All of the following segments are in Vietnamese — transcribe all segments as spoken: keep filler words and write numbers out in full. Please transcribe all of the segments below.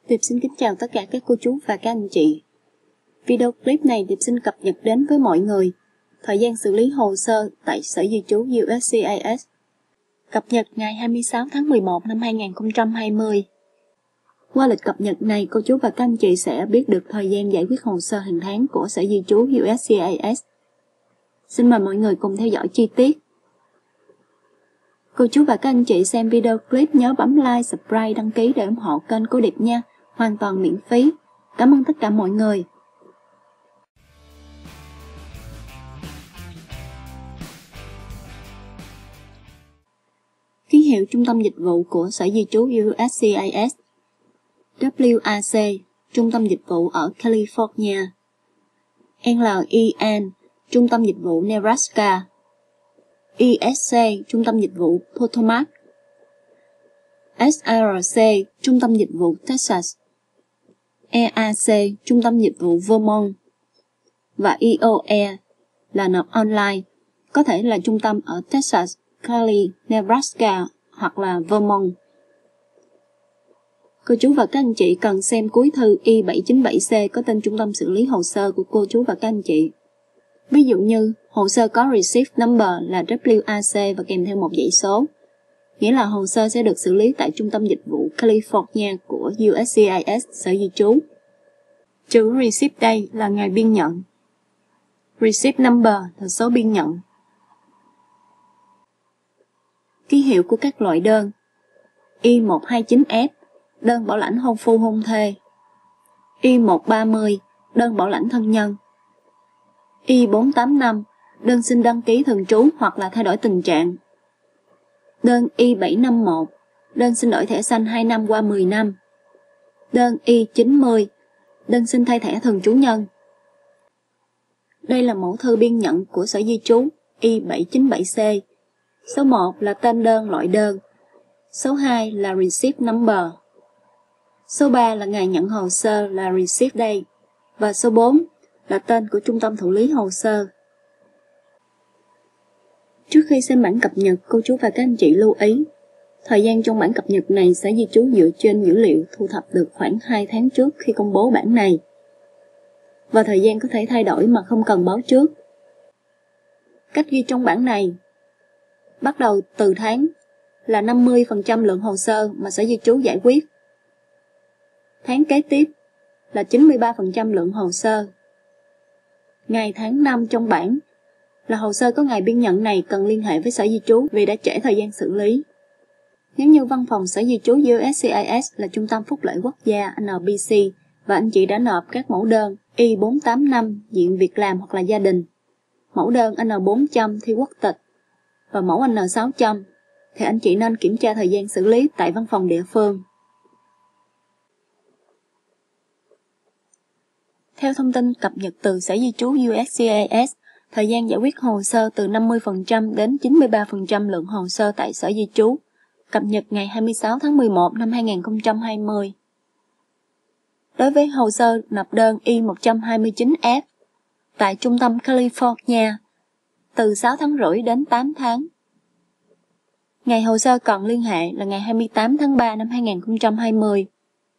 Điệp xin kính chào tất cả các cô chú và các anh chị. Video clip này Điệp xin cập nhật đến với mọi người thời gian xử lý hồ sơ tại Sở Di trú u ét xê i ét. Cập nhật ngày hai mươi sáu tháng mười một năm hai nghìn không trăm hai mươi. Qua lịch cập nhật này, cô chú và các anh chị sẽ biết được thời gian giải quyết hồ sơ hàng tháng của Sở Di trú u ét xê i ét. Xin mời mọi người cùng theo dõi chi tiết. Cô chú và các anh chị xem video clip nhớ bấm like, subscribe, đăng ký để ủng hộ kênh của Điệp nha. Hoàn toàn miễn phí. Cảm ơn tất cả mọi người. Ký hiệu Trung tâm Dịch vụ của Sở Di trú u ét xê i ét. vê kép a xê, Trung tâm Dịch vụ ở California. en lờ i en, Trung tâm Dịch vụ Nebraska. e ét xê, Trung tâm Dịch vụ Potomac. ét rờ xê, Trung tâm Dịch vụ Texas. e a xê, Trung tâm Dịch vụ Vermont. Và i o e là nộp online, có thể là trung tâm ở Texas, Cali, Nebraska hoặc là Vermont. Cô chú và các anh chị cần xem cuối thư i bảy chín bảy c có tên trung tâm xử lý hồ sơ của cô chú và các anh chị. Ví dụ như hồ sơ có receipt number là vê kép a xê và kèm theo một dãy số, nghĩa là hồ sơ sẽ được xử lý tại Trung tâm Dịch vụ California của u ét xê i ét Sở Di trú. Chữ receipt đây là ngày biên nhận. Receipt number là số biên nhận. Ký hiệu của các loại đơn: i một hai chín ép, đơn bảo lãnh hôn phu hôn thê. i một ba mươi, đơn bảo lãnh thân nhân. i bốn tám năm, đơn xin đăng ký thường trú hoặc là thay đổi tình trạng. Đơn i bảy năm mốt, đơn xin đổi thẻ xanh hai năm qua mười năm. Đơn i chín mươi, đơn xin thay thẻ thường trú nhân. Đây là mẫu thư biên nhận của Sở Di trú i bảy chín bảy c. Số một là tên đơn loại đơn. Số hai là receipt number. Số ba là ngày nhận hồ sơ là receipt date. Và số bốn là tên của trung tâm thụ lý hồ sơ. Trước khi xem bản cập nhật, cô chú và các anh chị lưu ý, thời gian trong bản cập nhật này Sở Di trú dựa trên dữ liệu thu thập được khoảng hai tháng trước khi công bố bản này. Và thời gian có thể thay đổi mà không cần báo trước. Cách ghi trong bản này, bắt đầu từ tháng là năm mươi phần trăm lượng hồ sơ mà Sở Di trú giải quyết. Tháng kế tiếp là chín mươi ba phần trăm lượng hồ sơ. Ngày tháng năm trong bảng là hồ sơ có ngày biên nhận này cần liên hệ với Sở Di trú vì đã trễ thời gian xử lý. Nếu như văn phòng Sở Di trú u ét xê i ét là Trung tâm Phúc lợi Quốc gia en bê xê và anh chị đã nộp các mẫu đơn i bốn tám năm diện việc làm hoặc là gia đình, mẫu đơn en bốn trăm thi quốc tịch và mẫu en sáu trăm, thì anh chị nên kiểm tra thời gian xử lý tại văn phòng địa phương. Theo thông tin cập nhật từ Sở Di trú u ét xê i ét, thời gian giải quyết hồ sơ từ năm mươi phần trăm đến chín mươi ba phần trăm lượng hồ sơ tại Sở Di trú, cập nhật ngày hai mươi sáu tháng mười một năm hai nghìn không trăm hai mươi. Đối với hồ sơ nộp đơn i một hai chín ép tại Trung tâm California, từ sáu tháng rưỡi đến tám tháng. Ngày hồ sơ cần liên hệ là ngày hai mươi tám tháng ba năm hai nghìn không trăm hai mươi.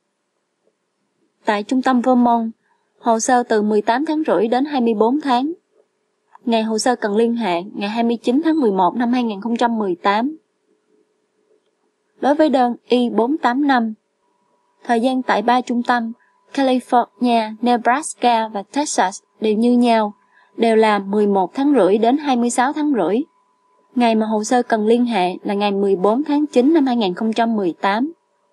Tại Trung tâm Vermont, hồ sơ từ mười tám tháng rưỡi đến hai mươi bốn tháng. Ngày hồ sơ cần liên hệ ngày hai mươi chín tháng mười một năm hai nghìn không trăm mười tám. Đối với đơn i bốn tám năm, thời gian tại ba trung tâm California, Nebraska và Texas đều như nhau, đều là mười một tháng rưỡi đến hai mươi sáu tháng rưỡi. Ngày mà hồ sơ cần liên hệ là ngày mười bốn tháng chín năm hai nghìn không trăm mười tám.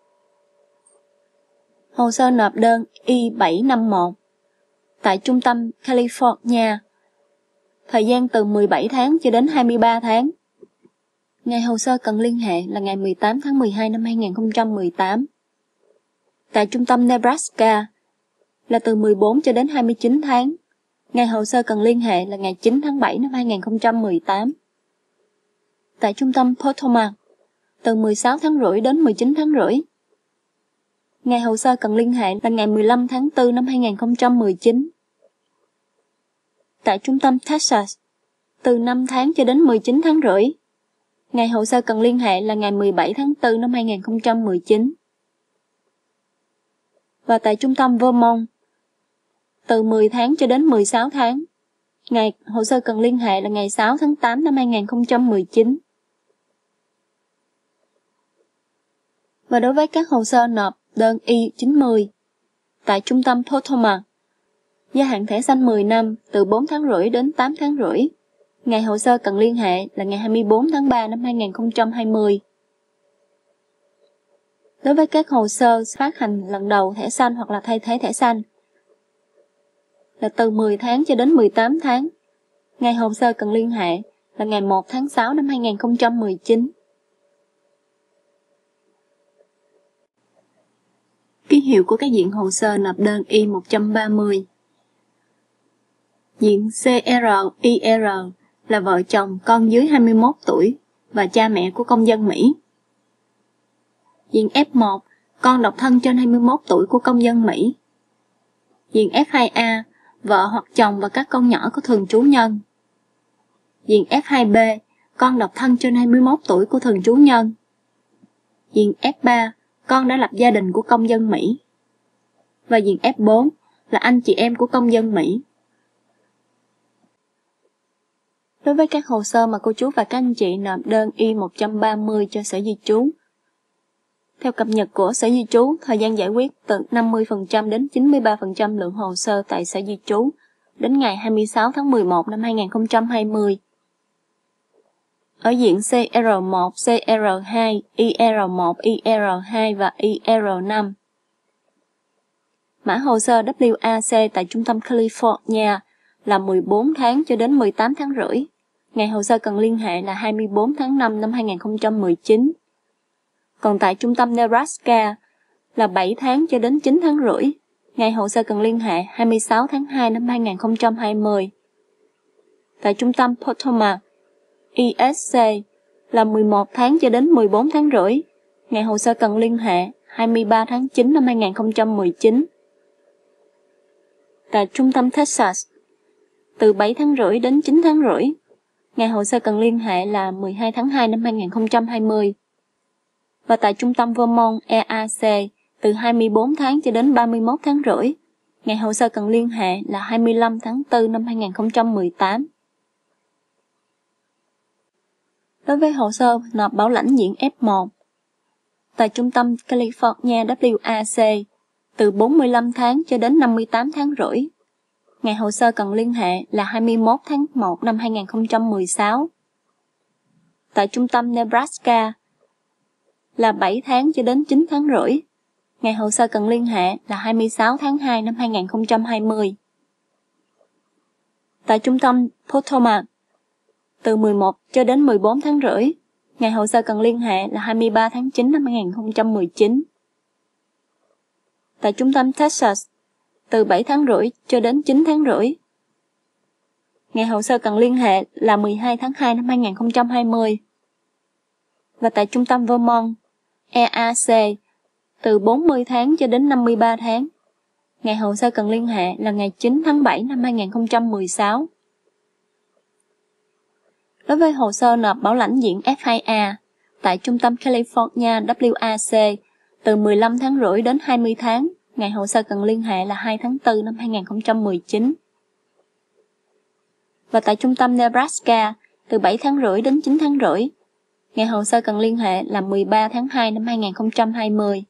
Hồ sơ nộp đơn i bảy năm mốt tại Trung tâm California, thời gian từ mười bảy tháng cho đến hai mươi ba tháng. Ngày hồ sơ cần liên hệ là ngày mười tám tháng mười hai năm hai nghìn không trăm mười tám. Tại Trung tâm Nebraska là từ mười bốn cho đến hai mươi chín tháng. Ngày hồ sơ cần liên hệ là ngày chín tháng bảy năm hai nghìn không trăm mười tám. Tại Trung tâm Potomac, từ mười sáu tháng rưỡi đến mười chín tháng rưỡi. Ngày hồ sơ cần liên hệ là ngày mười lăm tháng tư năm hai nghìn không trăm mười chín. Tại Trung tâm Texas, từ năm tháng cho đến mười chín tháng rưỡi. Ngày hồ sơ cần liên hệ là ngày mười bảy tháng tư năm hai nghìn không trăm mười chín. Và tại trung tâm Vermont, từ mười tháng cho đến mười sáu tháng. Ngày hồ sơ cần liên hệ là ngày sáu tháng tám năm hai nghìn không trăm mười chín. Và đối với các hồ sơ nộp đơn I chín mươi, tại trung tâm Potomac, gia hạn thẻ xanh mười năm từ bốn tháng rưỡi đến tám tháng rưỡi. Ngày hồ sơ cần liên hệ là ngày hai mươi bốn tháng ba năm hai nghìn không trăm hai mươi. Đối với các hồ sơ phát hành lần đầu thẻ xanh hoặc là thay thế thẻ xanh là từ mười tháng cho đến mười tám tháng. Ngày hồ sơ cần liên hệ là ngày một tháng sáu năm hai nghìn không trăm mười chín. Ký hiệu của các diện hồ sơ nộp đơn I một trăm ba mươi. Diện xê rờ i rờ là vợ chồng con dưới hai mươi mốt tuổi và cha mẹ của công dân Mỹ. Diện F một, con độc thân trên hai mươi mốt tuổi của công dân Mỹ. Diện F hai A, vợ hoặc chồng và các con nhỏ có thường trú nhân. Diện F hai B, con độc thân trên hai mươi mốt tuổi của thường trú nhân. Diện F ba, con đã lập gia đình của công dân Mỹ. Và diện F bốn là anh chị em của công dân Mỹ. Đối với các hồ sơ mà cô chú và các anh chị nộp đơn I một trăm ba mươi cho Sở Di trú, theo cập nhật của Sở Di trú, thời gian giải quyết từ năm mươi phần trăm đến chín mươi ba phần trăm lượng hồ sơ tại Sở Di trú đến ngày hai mươi sáu tháng mười một năm hai nghìn không trăm hai mươi. Ở diện xê rờ một, xê rờ hai, I R một, I R hai và I R năm. Mã hồ sơ W A C tại trung tâm California là mười bốn tháng cho đến mười tám tháng rưỡi. Ngày hồ sơ cần liên hệ là hai mươi bốn tháng năm năm hai nghìn không trăm mười chín. Còn tại trung tâm Nebraska là bảy tháng cho đến chín tháng rưỡi. Ngày hồ sơ cần liên hệ hai mươi sáu tháng hai năm hai nghìn không trăm hai mươi. Tại trung tâm Potomac, I S C là mười một tháng cho đến mười bốn tháng rưỡi. Ngày hồ sơ cần liên hệ hai mươi ba tháng chín năm hai nghìn không trăm mười chín. Tại trung tâm Texas, từ bảy tháng rưỡi đến chín tháng rưỡi. Ngày hồ sơ cần liên hệ là mười hai tháng hai năm hai nghìn không trăm hai mươi. Và tại trung tâm Vermont E A C, từ hai mươi bốn tháng cho đến ba mươi mốt tháng rưỡi. Ngày hồ sơ cần liên hệ là hai mươi lăm tháng tư năm hai nghìn không trăm mười tám. Đối với hồ sơ nộp bảo lãnh diện F một, tại trung tâm California W A C, từ bốn mươi lăm tháng cho đến năm mươi tám tháng rưỡi. Ngày hồ sơ cần liên hệ là hai mươi mốt tháng một năm hai nghìn không trăm mười sáu. Tại trung tâm Nebraska là bảy tháng cho đến chín tháng rưỡi. Ngày hồ sơ cần liên hệ là hai mươi sáu tháng hai năm hai nghìn không trăm hai mươi. Tại trung tâm Potomac, từ mười một cho đến mười bốn tháng rưỡi. Ngày hồ sơ cần liên hệ là hai mươi ba tháng chín năm hai nghìn không trăm mười chín. Tại trung tâm Texas, từ bảy tháng rưỡi cho đến chín tháng rưỡi. Ngày hồ sơ cần liên hệ là mười hai tháng hai năm hai nghìn không trăm hai mươi. Và tại trung tâm Vermont E A C, từ bốn mươi tháng cho đến năm mươi ba tháng. Ngày hồ sơ cần liên hệ là ngày chín tháng bảy năm hai nghìn không trăm mười sáu. Đối với hồ sơ nộp bảo lãnh diện F hai A, tại trung tâm California W A C, từ mười lăm tháng rưỡi đến hai mươi tháng. Ngày hồ sơ cần liên hệ là hai tháng tư năm hai nghìn không trăm mười chín. Và tại trung tâm Nebraska, từ bảy tháng rưỡi đến chín tháng rưỡi. Ngày hồ sơ cần liên hệ là mười ba tháng hai năm hai nghìn không trăm hai mươi.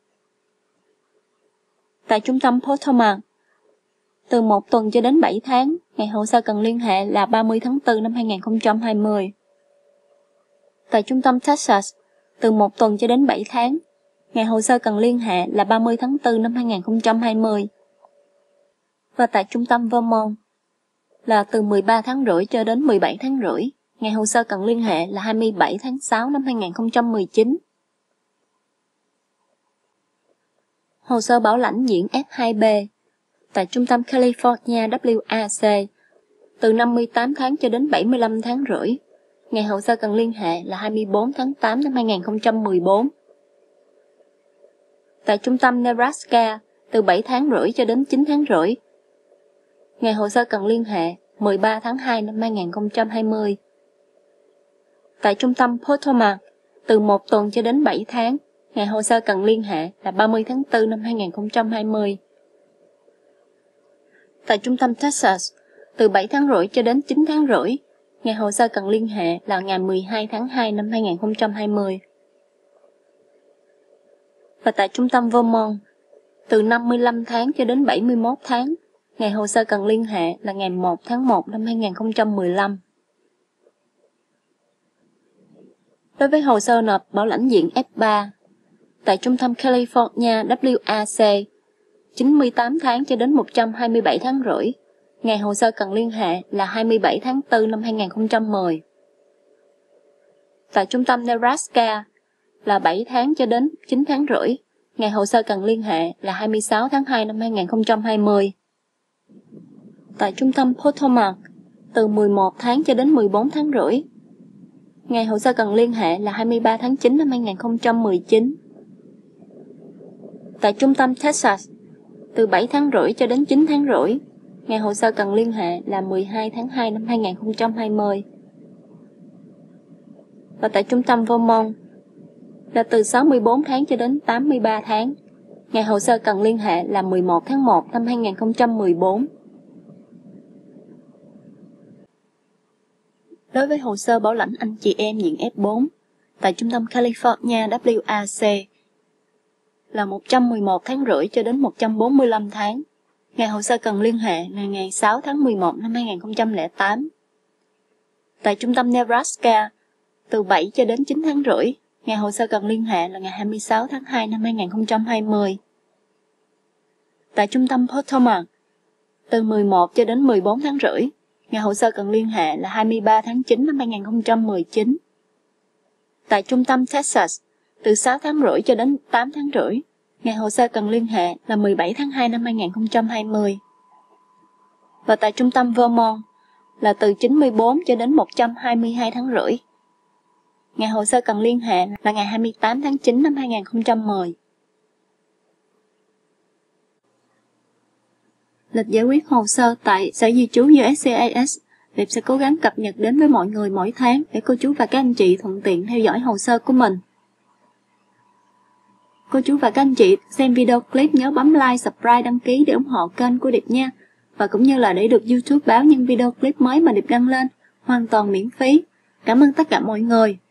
Tại trung tâm Potomac, từ một tuần cho đến bảy tháng. Ngày hồ sơ cần liên hệ là ba mươi tháng tư năm hai nghìn không trăm hai mươi. Tại trung tâm Texas, từ một tuần cho đến bảy tháng. Ngày hồ sơ cần liên hệ là ba mươi tháng tư năm hai nghìn không trăm hai mươi. Và tại trung tâm Vermont là từ mười ba tháng rưỡi cho đến mười bảy tháng rưỡi. Ngày hồ sơ cần liên hệ là hai mươi bảy tháng sáu năm hai nghìn không trăm mười chín. Hồ sơ bảo lãnh diện F hai B, tại trung tâm California W A C, từ năm mươi tám tháng cho đến bảy mươi lăm tháng rưỡi. Ngày hồ sơ cần liên hệ là hai mươi bốn tháng tám năm hai nghìn không trăm mười bốn. Tại trung tâm Nebraska, từ bảy tháng rưỡi cho đến chín tháng rưỡi. Ngày hồ sơ cần liên hệ mười ba tháng hai năm hai nghìn không trăm hai mươi. Tại trung tâm Potomac, từ một tuần cho đến bảy tháng. Ngày hồ sơ cần liên hệ là ba mươi tháng tư năm hai nghìn không trăm hai mươi. Tại trung tâm Texas, từ bảy tháng rưỡi cho đến chín tháng rưỡi. Ngày hồ sơ cần liên hệ là ngày mười hai tháng hai năm hai nghìn không trăm hai mươi. Và tại trung tâm Vermont, từ năm mươi lăm tháng cho đến bảy mươi mốt tháng. Ngày hồ sơ cần liên hệ là ngày một tháng một năm hai nghìn không trăm mười lăm. Đối với hồ sơ nộp bảo lãnh diện F ba, tại trung tâm California W A C, chín mươi tám tháng cho đến một trăm hai mươi bảy tháng rưỡi. Ngày hồ sơ cần liên hệ là hai mươi bảy tháng tư năm hai nghìn không trăm mười. Tại trung tâm Nebraska là bảy tháng cho đến chín tháng rưỡi. Ngày hồ sơ cần liên hệ là hai mươi sáu tháng hai năm hai nghìn không trăm hai mươi. Tại trung tâm Potomac, từ mười một tháng cho đến mười bốn tháng rưỡi. Ngày hồ sơ cần liên hệ là hai mươi ba tháng chín năm hai nghìn không trăm mười chín. Tại trung tâm Texas, từ bảy tháng rưỡi cho đến chín tháng rưỡi. Ngày hồ sơ cần liên hệ là mười hai tháng hai năm hai nghìn không trăm hai mươi. Và tại trung tâm Vermont là từ sáu mươi bốn tháng cho đến tám mươi ba tháng. Ngày hồ sơ cần liên hệ là mười một tháng một năm hai nghìn không trăm mười bốn. Đối với hồ sơ bảo lãnh anh chị em diện F bốn, tại trung tâm California W A C là một trăm mười một tháng rưỡi cho đến một trăm bốn mươi lăm tháng. Ngày hồ sơ cần liên hệ là ngày sáu tháng mười một năm hai nghìn không trăm lẻ tám. Tại trung tâm Nebraska, từ bảy cho đến chín tháng rưỡi. Ngày hồ sơ cần liên hệ là ngày hai mươi sáu tháng hai năm hai nghìn không trăm hai mươi. Tại trung tâm Potomac, từ mười một cho đến mười bốn tháng rưỡi. Ngày hồ sơ cần liên hệ là hai mươi ba tháng chín năm hai nghìn không trăm mười chín. Tại trung tâm Texas, từ sáu tháng rưỡi cho đến tám tháng rưỡi. Ngày hồ sơ cần liên hệ là mười bảy tháng hai năm hai nghìn không trăm hai mươi. Và tại trung tâm Vermont là từ chín mươi bốn cho đến một trăm hai mươi hai tháng rưỡi. Ngày hồ sơ cần liên hệ là ngày hai mươi tám tháng chín năm hai nghìn không trăm mười. Lịch giải quyết hồ sơ tại Sở Di trú U S C I S. Liệp sẽ cố gắng cập nhật đến với mọi người mỗi tháng để cô chú và các anh chị thuận tiện theo dõi hồ sơ của mình. Cô chú và các anh chị xem video clip nhớ bấm like, subscribe, đăng ký để ủng hộ kênh của Điệp nha. Và cũng như là để được YouTube báo những video clip mới mà Điệp đăng lên, hoàn toàn miễn phí. Cảm ơn tất cả mọi người.